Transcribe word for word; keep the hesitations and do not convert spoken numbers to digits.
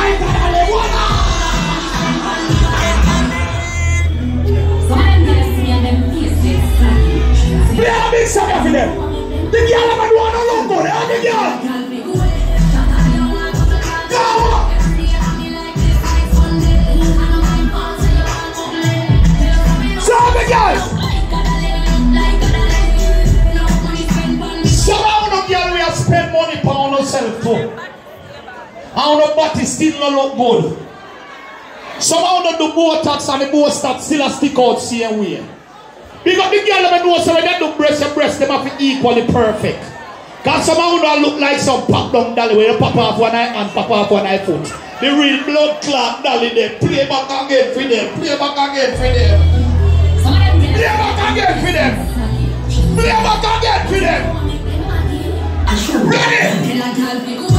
Play a big song for them. The girl have a one on logo. How the girl? Go! So the girls. Some of the girl we have spent money on ourselves too. And our body still not look good. Some of the Botox and the Botox still stick out same way. Because the girl never know so when they do breast and breast, they have to be equally perfect. Because some of them look like some pop down dolly where you pop off one eye and pop off one eye foot. The real blood clot dolly there. Play back again for them. Play back again for them. Play back again for them. Play back again for them. Ready?